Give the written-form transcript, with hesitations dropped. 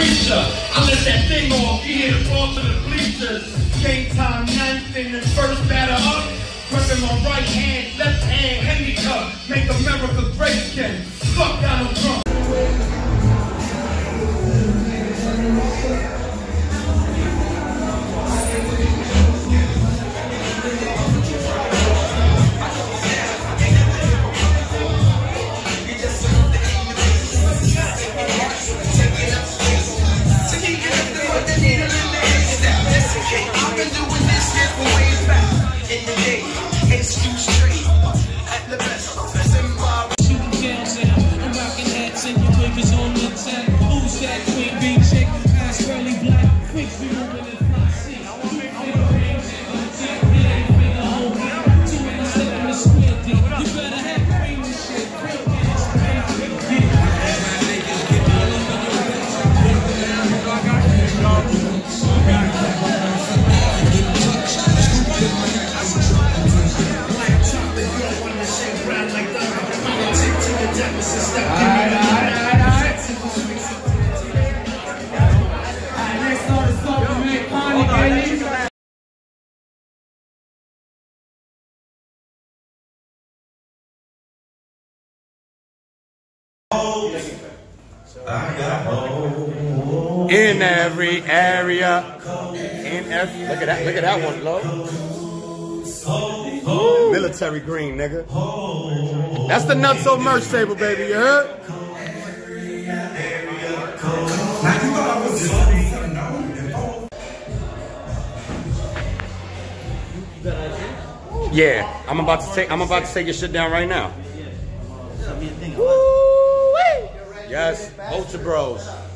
preacher. I let that thing off, you hear the fall to the bleachers. Game time, ninth in the first batter up. Gripping my right hand, left hand, handicap. Make America great again. Fuck Donald Trump. I've been doing this shit for way back in the day. Excuse straight at the best. Shooting downtown, I'm rocking hats and your wig is on the tap. Who's that queen bee chick? Ass curly black, quick be moving in front seat. You better have cream and shit. In every area, look at that one, low. Military green, nigga. That's the Nutso merch table, baby. You heard? Yeah, I'm about to take your shit down right now. Woo-wee. Yes, Ultra Bros.